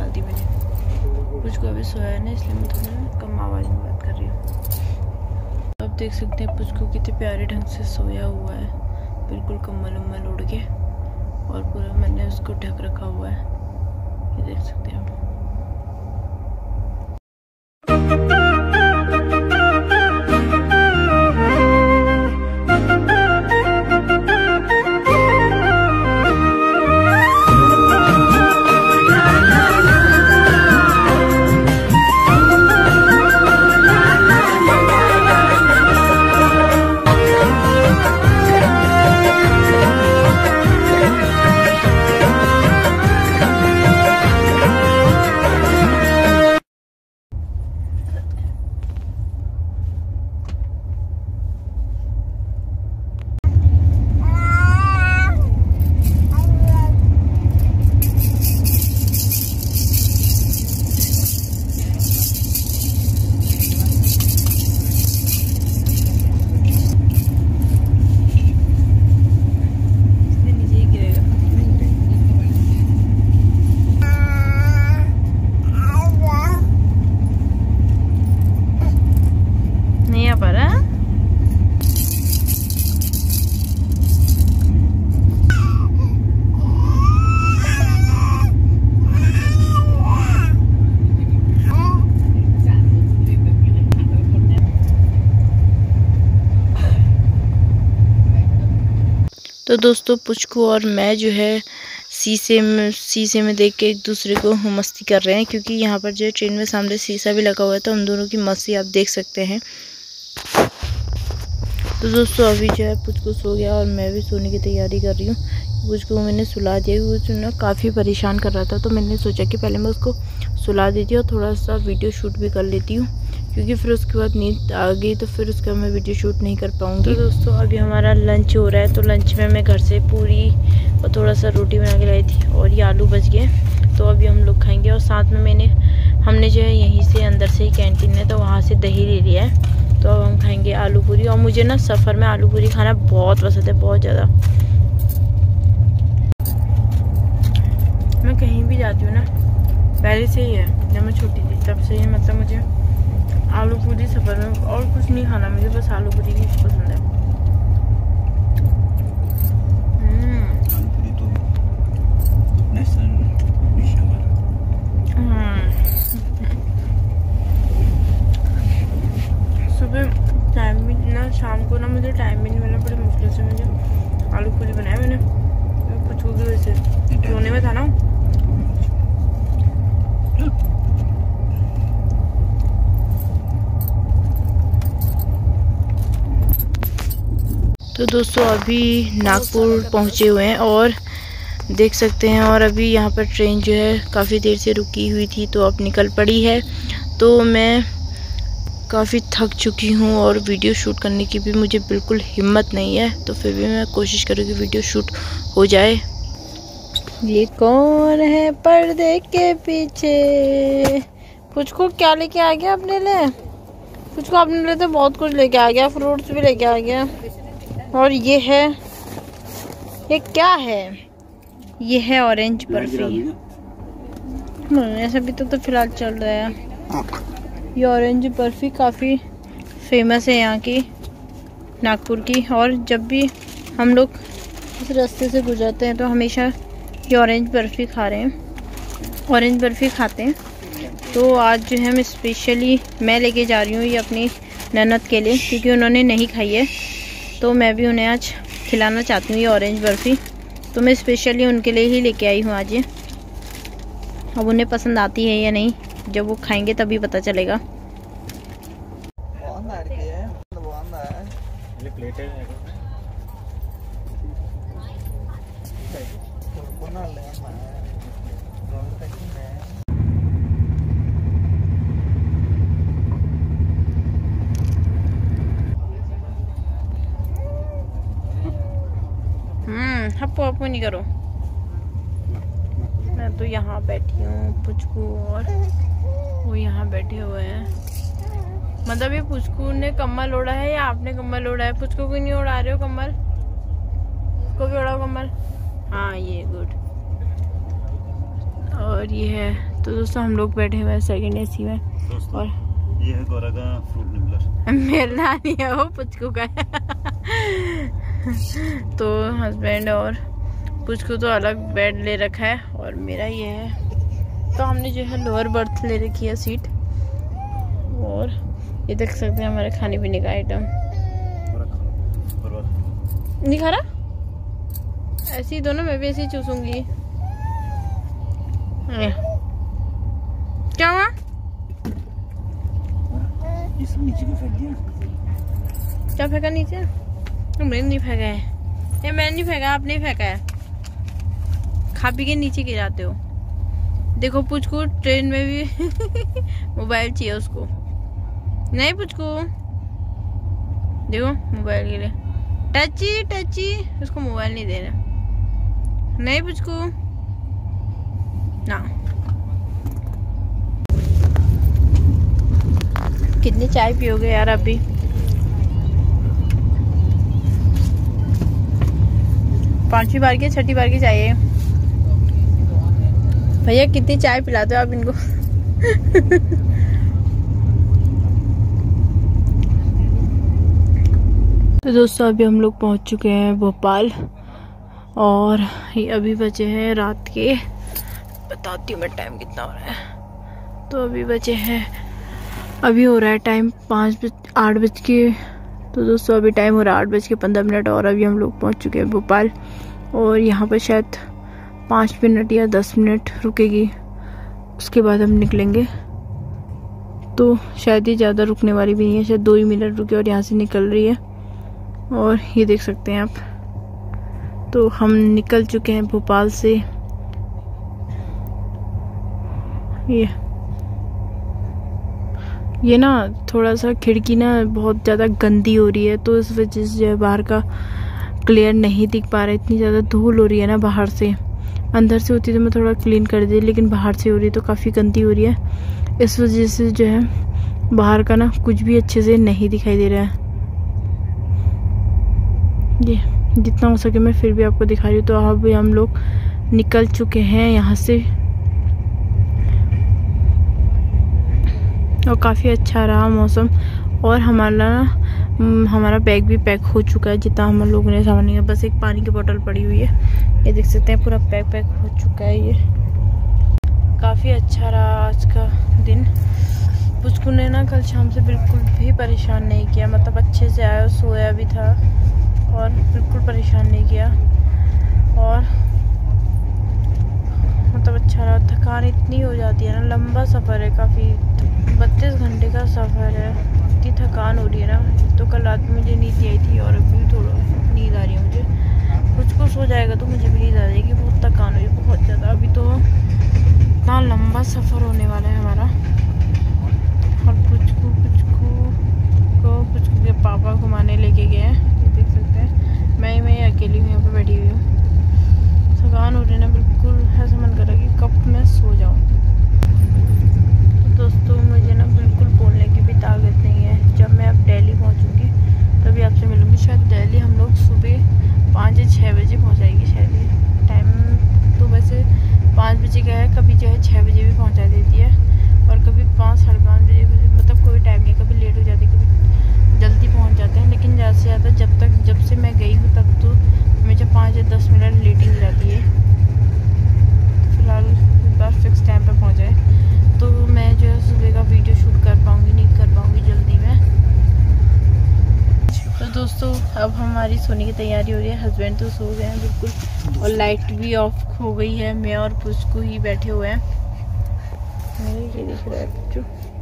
डाल दी मैंने। पुचकू अभी सोया है ना, इसलिए मैं थोड़ा कम आवाज़ में बात कर रही हूँ। अब देख सकते हैं पुचकू कितने प्यारे ढंग से सोया हुआ है, बिल्कुल कम्बल उम्बल उड़ के, और पूरा मैंने उसको ढक रखा हुआ है, ये देख सकते हैं आप। तो दोस्तों पुचकू और मैं जो है शीशे में देख के एक दूसरे को मस्ती कर रहे हैं, क्योंकि यहाँ पर जो है ट्रेन में सामने शीशा भी लगा हुआ है, तो हम दोनों की मस्ती आप देख सकते हैं। तो दोस्तों अभी जो है पुचकू सो गया और मैं भी सोने की तैयारी कर रही हूँ। पुचकू मैंने सुला दिया, वो ना काफ़ी परेशान कर रहा था, तो मैंने सोचा कि पहले मैं उसको सुला देती हूँ और थोड़ा सा वीडियो शूट भी कर लेती हूँ, क्योंकि फिर उसके बाद नींद आ गई तो फिर उसका मैं वीडियो शूट नहीं कर पाऊँगी। तो दोस्तों अभी हमारा लंच हो रहा है, तो लंच में मैं घर से पूरी और थोड़ा सा रोटी बना के लाई थी, और ये आलू बच गए, तो अभी हम लोग खाएंगे। और साथ में हमने जो है यहीं से अंदर से ही कैंटीन है, तो वहाँ से दही ले लिया है, तो अब हम खाएंगे आलू पूरी। और मुझे ना सफ़र में आलू पूरी खाना बहुत पसंद है, बहुत ज़्यादा। मैं कहीं भी जाती हूँ ना, पहले से ही है, जब मैं छोटी थी तब से ही, मतलब मुझे आलू पूरी सफ़र में और कुछ नहीं खाना, मुझे बस आलू पूरी ही पसंद है। आलू पूरी तो नेशनल डिश है हमारा। सुबह टाइम भी ना, शाम को ना मुझे टाइम भी नहीं मिला, बड़ी मुश्किल से मुझे आलू पूरी बनाया मैंने, पुचकू की वजह से, रोने में था ना। तो दोस्तों अभी नागपुर पहुँचे हुए हैं और देख सकते हैं, और अभी यहाँ पर ट्रेन जो है काफ़ी देर से रुकी हुई थी, तो अब निकल पड़ी है। तो मैं काफ़ी थक चुकी हूँ और वीडियो शूट करने की भी मुझे बिल्कुल हिम्मत नहीं है, तो फिर भी मैं कोशिश करूँगी वीडियो शूट हो जाए। ये कौन है पर्दे के पीछे? पुचकू क्या लेके आ गया अपने लिए? पुचकू अपने लिए तो बहुत कुछ लेके आ गया, फ्रूट्स भी लेके आ गया। और ये है, ये क्या है? ये है ऑरेंज बर्फी। ऐसा भी तो फिलहाल चल रहा है। ये ऑरेंज बर्फी काफ़ी फेमस है यहाँ की, नागपुर की। और जब भी हम लोग इस रास्ते से गुजरते हैं तो हमेशा ये ऑरेंज बर्फी खा रहे हैं, ऑरेंज बर्फी खाते हैं। तो आज जो है हम स्पेशली मैं लेके जा रही हूँ ये अपनी ननद के लिए, क्योंकि उन्होंने नहीं खाई है, तो मैं भी उन्हें आज खिलाना चाहती हूँ ये ऑरेंज बर्फ़ी। तो मैं स्पेशली उनके लिए ही लेके आई हूँ आज ये। अब उन्हें पसंद आती है या नहीं, जब वो खाएंगे तभी पता चलेगा। हप्पू नहीं करो। मैं तो यहाँ बैठी हूँ, पुचकू और वो यहाँ बैठे हुए हैं। मतलब ये पुचकू ने कम्बल ओढ़ा है या आपने कम्बल ओढ़ा है? पुचकू को नहीं उड़ा रहे हो कम्बल? उसको भी ओढ़ाओ कम्बल। हाँ ये गुड। और ये है तो दोस्तों हम लोग बैठे हुए हैं सेकंड एसी में। और ये है गौरा का फ्रूट निबलर। मेरा नहीं है, वो पुचकू का है। तो हस्बैंड और पुचकू तो अलग बेड ले रखा है और मेरा ये है। तो हमने जो है लोअर बर्थ ले रखी है सीट। और ये देख सकते हैं हमारे खाने पीने का आइटम। नहीं खा रहा? ऐसे ही दोनों, मैं भी ऐसे ही चूसूंगी। क्या हुआ? ये सब नीचे को फेंक दिया। क्या फेंका नीचे? मैंने नहीं फेंका है। ये मैंने नहीं फेंका, आपने ही फेंका है। खा पी के नीचे गिराते हो। देखो पुचकू ट्रेन में भी मोबाइल चाहिए उसको। नहीं पुचकू, देखो मोबाइल के लिए टची टची, उसको मोबाइल नहीं देना। नहीं पुचकू ना। कितनी चाय पियोगे यार अभी? पांचवी बार की छठी बार की चाहिए भैया? कितनी चाय पिलाते हो आप इनको? तो दोस्तों अभी हम लोग पहुंच चुके हैं भोपाल और ये अभी बजे हैं रात के, बताती हूँ मैं टाइम कितना हो रहा है। तो अभी बजे हैं, अभी हो रहा है टाइम 8 बज के। तो दोस्तों अभी टाइम हो रहा है 8:15 और अभी हम लोग पहुंच चुके हैं भोपाल। और यहाँ पर शायद 5 मिनट या 10 मिनट रुकेगी, उसके बाद हम निकलेंगे। तो शायद ये ज़्यादा रुकने वाली भी नहीं है, शायद 2 ही मिनट रुके और यहाँ से निकल रही है। और ये देख सकते हैं आप। तो हम निकल चुके हैं भोपाल से। ये ना थोड़ा सा खिड़की ना बहुत ज़्यादा गंदी हो रही है, तो इस वजह से जो है बाहर का क्लियर नहीं दिख पा रहा है। इतनी ज़्यादा धूल हो रही है ना बाहर से। अंदर से होती तो मैं थोड़ा क्लीन कर दी, लेकिन बाहर से हो रही तो काफ़ी गंदी हो रही है। इस वजह से जो है बाहर का ना कुछ भी अच्छे से नहीं दिखाई दे रहा है। ये जितना हो सके मैं फिर भी आपको दिखा रही हूँ। तो अभी हम लोग निकल चुके हैं यहाँ से और काफ़ी अच्छा रहा मौसम। और हमारा बैग भी पैक हो चुका है, जितना हम लोगों ने सामान लिया। बस एक पानी की बोतल पड़ी हुई है। ये देख सकते हैं पूरा पैक हो चुका है। ये काफ़ी अच्छा रहा आज का दिन। पुचकू ने ना कल शाम से बिल्कुल भी परेशान नहीं किया, मतलब अच्छे से आया, सोया भी था और बिल्कुल परेशान नहीं किया। और मतलब अच्छा रहा। थकान इतनी हो जाती है ना, लंबा सफ़र है, काफ़ी 32 घंटे का सफ़र है, इतनी थकान हो रही है ना। तो कल रात में मुझे नींद आई थी और अभी थोड़ा नींद आ रही है मुझे। कुछ हो जाएगा तो मुझे भी नींद आ जाएगी, बहुत थकान हो रही है बहुत ज़्यादा। अभी तो इतना लंबा सफ़र होने वाला है हमारा। और पुचकू के पापा घुमाने लेके गए हैं, ये देख सकते हैं। मैं अकेली हूँ यहाँ पर बैठी हुई हूँ। थकान हो रही है ना बिल्कुल, ऐसा मन कर रहा है कि कब मैं सो जाऊँ। तो दोस्तों मुझे ना बिल्कुल बोलने की भी ताकत नहीं है। जब मैं अब दिल्ली पहुँचूँगी तभी आपसे मिलूँगी। शायद दिल्ली हम लोग सुबह 5 या 6 बजे पहुँचाएगी शायद। टाइम तो वैसे 5 बजे का है, कभी जो है 6 बजे भी पहुँचा देती है और कभी 5 साढ़े 5 बजे, मतलब कोई टाइम नहीं। कभी लेट हो जाती है, कभी जल्दी पहुँच जाते हैं। लेकिन ज़्यादा से ज़्यादा जब से मैं गई हूँ तब तो हमेशा 5 या 10 मिनट लेट ही जाती है। फिलहाल एक बार फिक्स टाइम पर पहुँच जाए तो मैं जो है सुबह का वीडियो शूट कर पाऊँगी, नहीं कर पाऊँगी जल्दी में। तो दोस्तों अब हमारी सोने की तैयारी हो रही है। हस्बैंड तो सो गए हैं बिल्कुल और लाइट भी ऑफ हो गई है। मैं और पुचकू ही बैठे हुए हैं। ये दिख रहा है